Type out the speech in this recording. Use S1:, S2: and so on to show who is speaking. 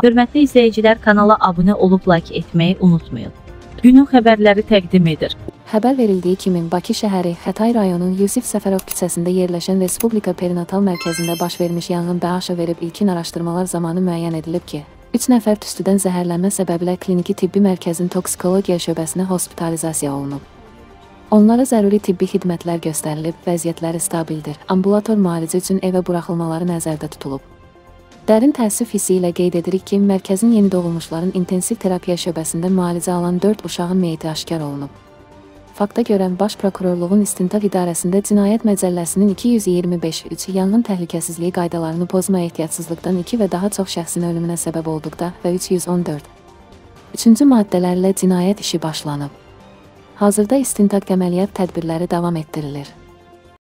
S1: Hörmətli izləyicilər, kanala abunə olub like etməyi unutmayın. Günün xəbərləri təqdim edir.
S2: Xəbər verildiyi kimi, Bakı şəhəri, Xətai rayonunun Yusif Səfərov küçəsində yerləşən Respublika Perinatal Mərkəzində baş vermiş yanğın bəhanə verib ilkin araşdırmalar zamanı müəyyən edilib ki, 3 nəfər tüstüdən zəhərlənmə səbəbilə kliniki tibbi mərkəzin toksikologiya şöbəsinə hospitalizasiya olunub. Onlara zəruri tibbi xidmətlər göstərilib, vəziyyətləri stabildir. Ambulator müalicə üçün evə buraxılmaları nəzərdə tutulub. Dərin təəssüf hissi ilə qeyd edirik ki, mərkəzin yeni doğulmuşların intensiv terapiya şöbəsində müalicə alan 4 uşağın meyiti aşkar olunub. Fakta görən Baş Prokurorluğun İstintaq İdarəsində Cinayət Məcəlləsinin 225-3 yanğın təhlükəsizliyi qaydalarını pozma ehtiyatsızlıqdan 2 və daha çox şəxsin ölümünə səbəb olduqda və 314 3-cü maddələrlə cinayət işi başlanıb. Hazırda istintaq əməliyyat tədbirləri davam etdirilir.